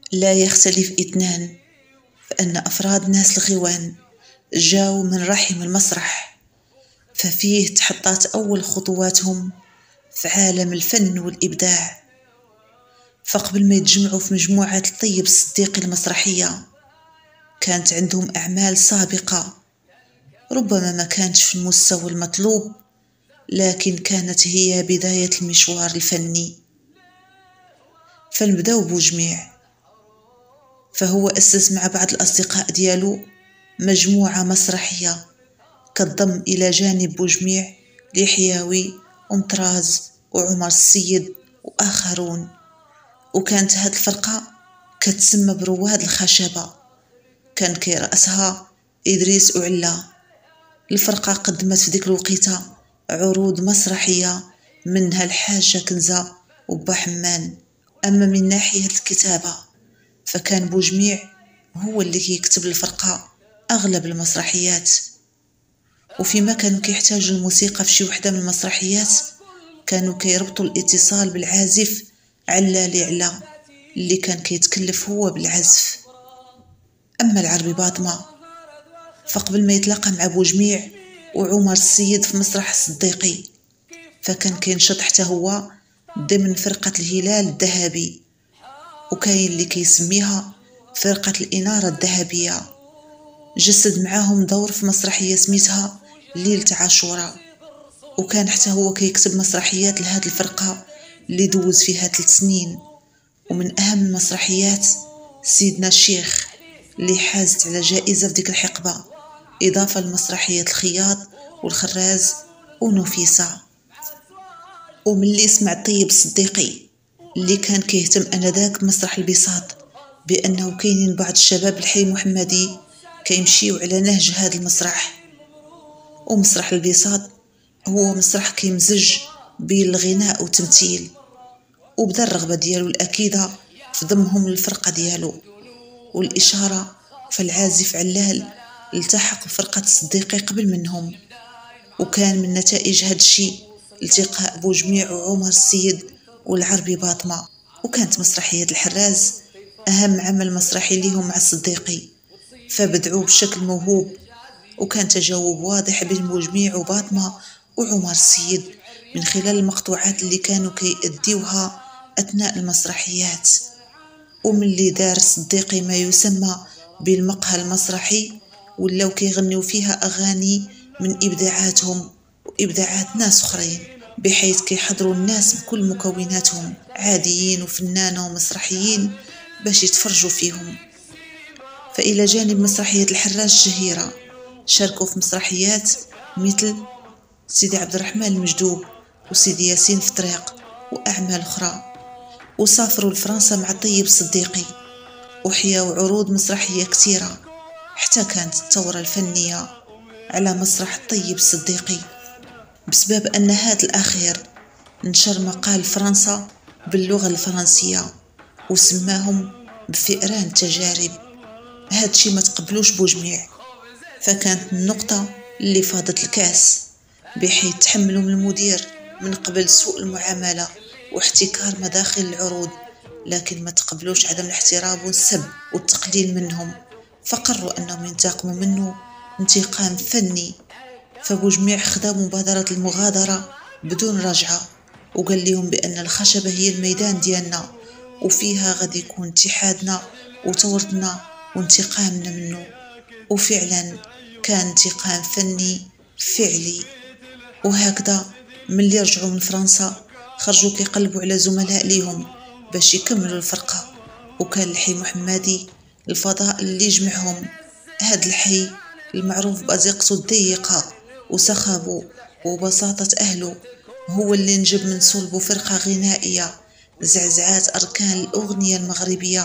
لا يختلف اثنان فأن أفراد ناس الغيوان جاوا من رحم المسرح، ففيه تحطات أول خطواتهم في عالم الفن والإبداع. فقبل ما يتجمعوا في مجموعة الطيب الصديقي المسرحية كانت عندهم أعمال سابقة، ربما ما كانتش في المستوى المطلوب، لكن كانت هي بداية المشوار الفني. فنبداو بوجميع، فهو أسس مع بعض الأصدقاء ديالو مجموعة مسرحية كتضم إلى جانب بوجميع لحياوي ومطراز وعمر السيد وآخرون. وكانت هاد الفرقة كتسمى برواد الخشبة، كان كيرأسها إدريس أعلى. الفرقة قدمت في ديك الوقيته عروض مسرحية منها الحاجة كنزة وبا حمان. أما من ناحية الكتابة فكان بوجميع هو اللي كيكتب الفرقة أغلب المسرحيات، وفيما كانوا كيحتاجوا الموسيقى في شي وحدة من المسرحيات كانوا كيربطوا الاتصال بالعازف علالي علا اللي كان كيتكلف هو بالعزف. أما العربي باطمة فقبل ما يتلاقى مع بوجميع وعمر السيد في مسرح الصديقي فكان كينشط حتى هو ضمن فرقة الهلال الذهبي، وكاين اللي كيسميها فرقة الإنارة الذهبية. جسد معاهم دور في مسرحية سميتها ليلة عاشوراء، وكان حتى هو كيكتب مسرحيات لهاد الفرقة اللي دوز فيها 3 سنين. ومن أهم المسرحيات سيدنا الشيخ اللي حازت على جائزة في ديك الحقبة، إضافة لمسرحية الخياط والخراز ونفيسة. ومن اللي سمع الطيب الصديقي اللي كان كيهتم أنذاك مسرح البساط بأنه كاينين بعض الشباب الحي محمدي كيمشيو على نهج هذا المسرح. ومسرح البساط هو مسرح كيمزج بين الغناء والتمثيل، وبدا الرغبة ديالو الأكيدة في ضمهم للفرقة ديالو. والإشارة فالعازف علال التحق بفرقة الصديقي قبل منهم، وكان من نتائج هذا الشيء التقاء بوجميع وعمر السيد والعربي باطمة. وكانت مسرحية الحراز أهم عمل مسرحي ليهم مع الصديقي، فبدعوه بشكل موهوب، وكان تجاوب واضح بين بوجميع وباطمة وعمر السيد من خلال المقطوعات اللي كانوا كيأديوها أثناء المسرحيات. ومن اللي دار الصديقي ما يسمى بالمقهى المسرحي، ولاو كيغنيو فيها أغاني من إبداعاتهم وإبداعات ناس أخرين، بحيث كيحضروا الناس بكل مكوناتهم عاديين وفنانة ومسرحيين باش يتفرجوا فيهم. فإلى جانب مسرحية الحراج الشهيرة شاركوا في مسرحيات مثل سيدي عبد الرحمن المجدوب وسيدي ياسين في طريق وأعمال أخرى. وسافروا لفرنسا مع الطيب الصديقي وحياوا عروض مسرحية كثيرة، حتى كانت الثورة الفنية على مسرح الطيب الصديقي بسبب أن هذا الأخير نشر مقال فرنسا باللغة الفرنسية وسماهم بفئران التجارب. هاد شي ما تقبلوش بوجميع، فكانت النقطة اللي فاضت الكاس، بحيث تحملوا من المدير من قبل سوء المعاملة واحتكار مداخل العروض، لكن ما تقبلوش عدم الاحترام والسب والتقليل منهم، فقرروا أنهم ينتقموا منه انتقام فني. فبوجميع خدا مبادرة المغادرة بدون رجعة، وقال لهم بأن الخشبة هي الميدان ديالنا وفيها غادي يكون اتحادنا وثورتنا وانتقامنا منه. وفعلا كان انتقام فني فعلي. وهكذا ملي رجعوا من فرنسا خرجوا كيقلبوا على زملاء ليهم باش يكملوا الفرقة، وكان الحي محمدي الفضاء اللي يجمعهم. هذا الحي المعروف بأزقته الضيقة وسخابه وبساطة أهله هو اللي نجب من صلبه فرقة غنائية زعزعات أركان الأغنية المغربية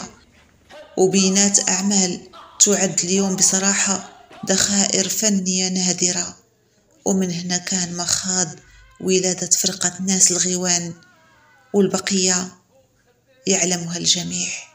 وبينات أعمال تعد اليوم بصراحة ذخائر فنية نادرة. ومن هنا كان مخاض ولادة فرقة ناس الغيوان، والبقية يعلمها الجميع.